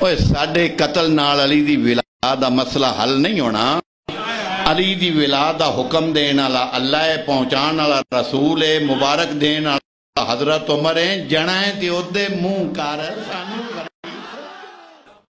ओए साडे कतल नाल अली दी विला दा मसला हल नहीं होना। अली दी विला दा हुक्म देने वाला अल्लाह है, पहुंचाने वाला रसूल है, मुबारक देने वाला हजरत उमर है। जना है ते ओदे मुंह कर सानू